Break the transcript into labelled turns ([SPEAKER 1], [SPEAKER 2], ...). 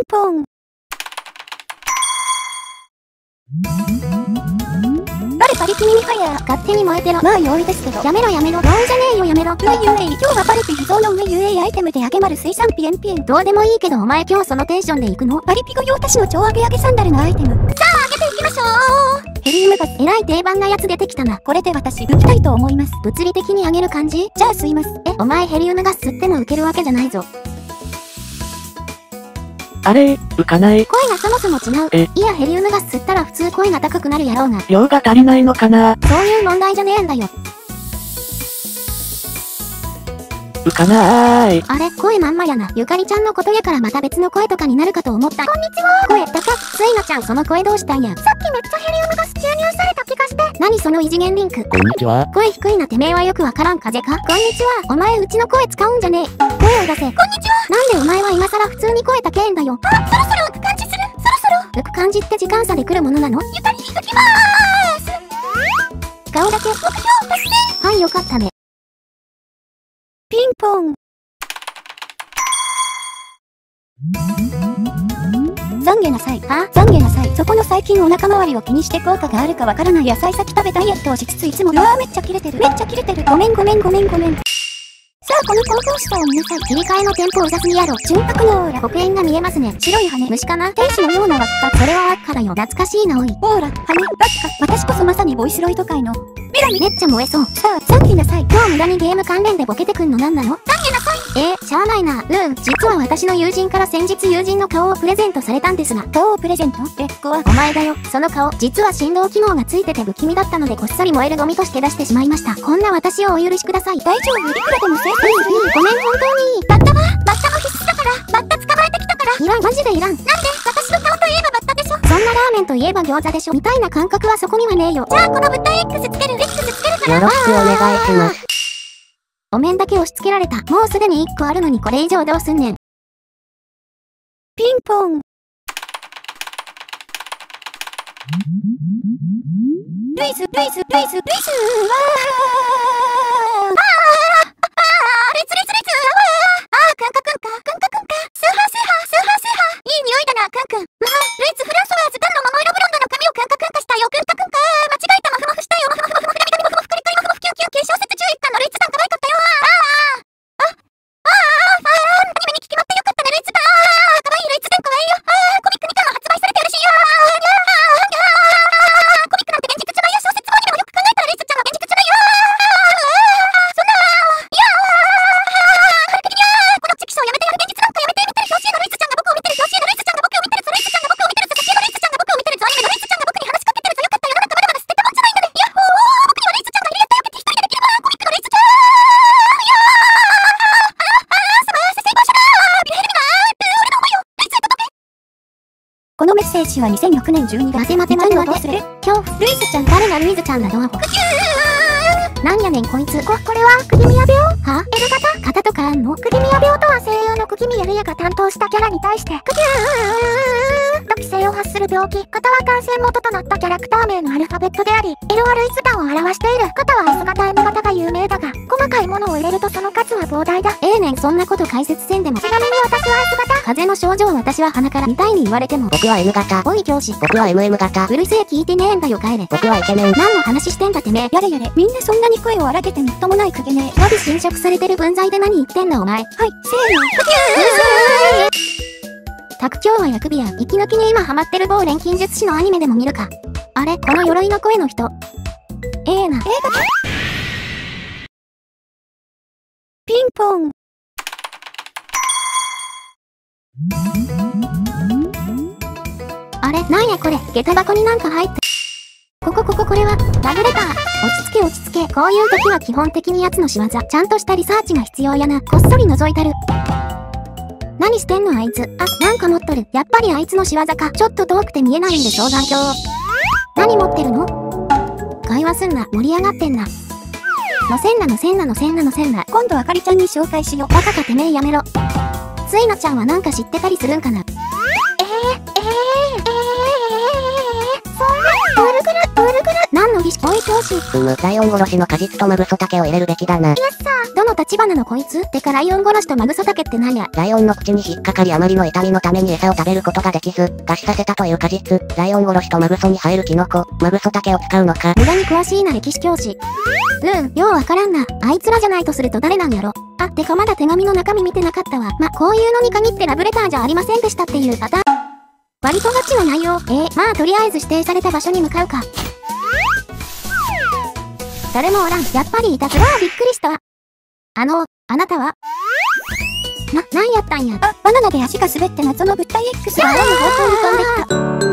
[SPEAKER 1] ンポン。誰パリピミミファイヤー。勝手に燃えてろ。まあ容易ですけど。やめろやめろ。なんじゃねえよやめろ。UA、今日はパリピ秘蔵のUA アイテムであげまる水産ピエンピエン。どうでもいいけどお前今日そのテンションで行くの？パリピ御用達の超アゲアゲサンダルのアイテム。さあ上げていきましょう。ヘリウムガス。えらい定番なやつ出てきたな。これで私、浮きたいと思います。物理的に上げる感じ？じゃあ吸います。お前ヘリウムガス吸っても浮けるわけじゃないぞ。
[SPEAKER 2] あれ浮かない。
[SPEAKER 1] 声がそもそも違う。いやヘリウムガス吸ったら普通声が高くなるやろうが。
[SPEAKER 2] 量が足りないのかな。
[SPEAKER 1] そういう問題じゃねえんだよ。
[SPEAKER 2] 浮かなーい。
[SPEAKER 1] あれ声まんまやな。ゆかりちゃんのことやからまた別の声とかになるかと思った。こんにちは。声高っ。ついなちゃんその声どうしたんや。さっきめっちゃヘリウムガス注入された気がして。何その異次元リンク。
[SPEAKER 2] こんにちは。
[SPEAKER 1] 声低いなてめえはよくわからん風か。こんにちは。お前うちの声使うんじゃねえ。声を出せ。こんにちは。なんでお前は今更普通に声高えんだよ。あ、そろそろ浮く感じする。そろそろ。浮く感じって時間差で来るものなの？ゆかり浮きまーす。顔だけ目標達成。はいよかったね。ピンポン。懺悔なさい。懺悔なさい。そこの最近お腹周りを気にして効果があるかわからない野菜先食べダイエットをしつついつもめっちゃ切れてる。めっちゃ切れてる。ごめん。さあこの投稿下を見なさい。切り替えのテンポうざすぎやろ。純白のオーラ。黒煙が見えますね。白い羽。虫かな？天使のような輪っか。それは輪っかだよ。懐かしいなおい。オーラ、羽、輪っか。私こそまさにボイスロイド界の未来。めっちゃ燃えそう。さあ、懺悔なさい。今日無駄にゲーム関連でボケてくんのなんなの？懺悔なさい。しゃあないな。実は私の友人から先日友人の顔をプレゼントされたんですが。顔をプレゼント？お前だよ。その顔、実は振動機能がついてて不気味だったのでこっそり燃えるゴミとして出してしまいました。こんな私をお許しください。大丈夫。いくらでも生産する。ごめん、本当に。バッタも必須だから。バッタ捕まえてきたから。いらん、マジでいらん。なんで？私の顔といえばバッタでしょ。そんなラーメンといえば餃子でしょ。みたいな感覚はそこにはねえよ。じゃあこの物体 X つけるから。
[SPEAKER 2] よろしくお願いします。
[SPEAKER 1] お面だけ押し付けられた。もうすでに1個あるのにこれ以上どうすんねん。ピンポン。ルイス。わー。レイツ。くんか。スーハー。いい匂いだな、くん。ルイツフランソワーズダンの桃色ブロンドの髪をくんかしたよ。くんか。間違えた。マフしたよ。フラミダミフクリクリマフキュン小説11巻のルイツさん可愛かったよ。アニメに決まってよかったね、ルイツさん。可愛いルイツさん可愛いよ。コミック2巻も発売されてるし。コミックなんて現実じゃないよ。小説もアニメもよく考えたらルイツちゃんは現実じゃないよ。そんな。カルピニャー。このチキショーやめてやる。現実なんかやめて。見てる表紙のルイツちゃんが僕を見てる。表紙のルイツちゃんが僕を見てる。ルイツちゃんが僕を見てる。作品のルイツちゃんが僕を見てる。アニメのルイツちゃんが僕に話しかけてるぞ。よかった。世の中まだまだ捨てたもんじゃないんだね。ヤッホー。僕にはルイツちゃんがいるやったよって一人でできれば。コミックのルイツちゃん。このメッセージは2006年12月。待てどうする？恐怖。ルイスちゃん誰がルイズちゃんだドアホ。なんやねんこいつ。これはクギミヤ病？は？L 型？型とかあんの？クギミヤ病とは声優のクギミヤルヤが担当したキャラに対してと規制を発する病気。型は感染元となったキャラクター名のアルファベットであり、L はルイズ感を表している。型は S 型 M 型が有名だが、細かいものを入れるとその数は膨大だ。ねんそんなこと解説せんでも。ちなみに私は S 型。風邪の症状私は鼻からみたいに言われても。
[SPEAKER 2] 僕は M 型。
[SPEAKER 1] おい教師。
[SPEAKER 2] 僕は MM 型。
[SPEAKER 1] うるせえ聞いてねえんだよ帰れ。
[SPEAKER 2] 僕はイケメン。
[SPEAKER 1] 何の話してんだてめえ。やれみんなそんなに声を荒げてみっともないくげねえ。予備侵食されてる分際で何言ってんだお前。はい、せーの。タク今日はヤクビや息抜きに今ハマってる某錬金術師のアニメでも見るか。あれこの鎧の声の人。な。ピンポン。あれなんやこれ。下駄箱になんか入って。これは、ラブレター。落ち着け。こういう時は基本的に奴の仕業。ちゃんとしたリサーチが必要やな。こっそり覗いたる。何してんのあいつ。なんか持っとる。やっぱりあいつの仕業か。ちょっと遠くて見えないんで双眼鏡。何持ってるの？会話すんな。盛り上がってんな。のせんな。今度あかりちゃんに紹介しよう。バカかてめえやめろ。ついなちゃんはなんか知ってたりするんかな？ウルグル。何の儀式？おい教師。
[SPEAKER 2] ライオン殺しの果実とマブソタケを入れるべきだな。
[SPEAKER 1] イエスさー。 どの立場なのこいつ。てかライオン殺しとマグソタケってなんや。
[SPEAKER 2] ライオンの口に引っかかりあまりの痛みのために餌を食べることができず、餓死させたという果実。ライオン殺しとマグソに生えるキノコ、マグソタケを使うのか。
[SPEAKER 1] 無駄に詳しいな歴史教師。ようわからんな。あいつらじゃないとすると誰なんやろ。あ、てかまだ手紙の中身見てなかったわ。こういうのに限ってラブレターじゃありませんでしたっていうパターン。割とガチな内容。まあとりあえず指定された場所に向かうか。誰もおらん。やっぱりいたずらびっくりした。あなたはなんやったんや。バナナで足が滑って謎の物体 X が青の方向に飛んできた。